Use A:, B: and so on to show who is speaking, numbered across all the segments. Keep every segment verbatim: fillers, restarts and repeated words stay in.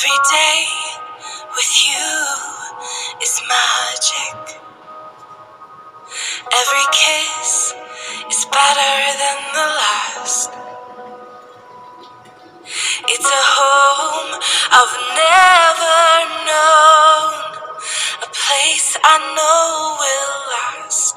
A: Every day with you is magic. Every kiss is better than the last. It's a home I've never known, a place I know will last.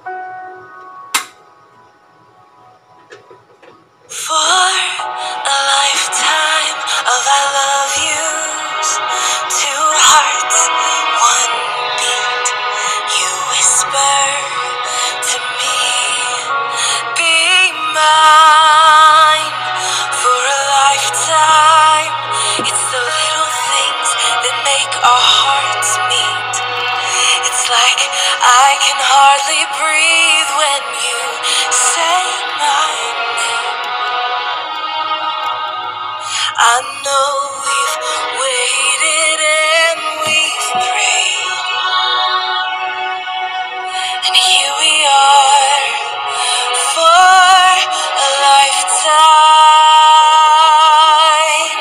A: For a lifetime of I love yous, two hearts, one beat. You whisper to me, be mine. For a lifetime, it's the little things that make our hearts meet. It's like I can hardly breathe when you say my name. I know we've waited and we've prayed, and here we are for a lifetime.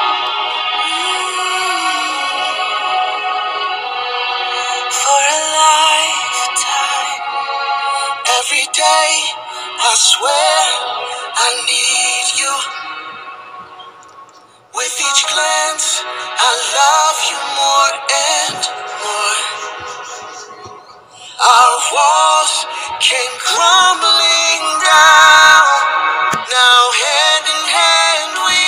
A: Mm, for a lifetime. Every day, I swear I need you. With each glance, I love you more and more. Our walls came crumbling down. Now hand in hand we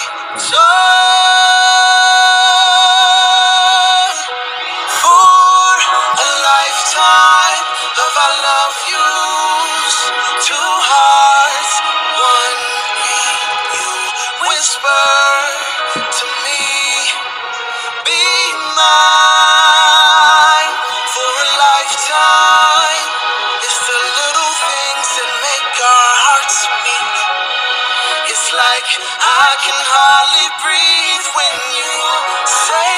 A: soar. For a lifetime of I love yous, two hearts, one beat. You whisper to me, be mine. For a lifetime, it's the little things that make our hearts beat. It's like I can hardly breathe when you say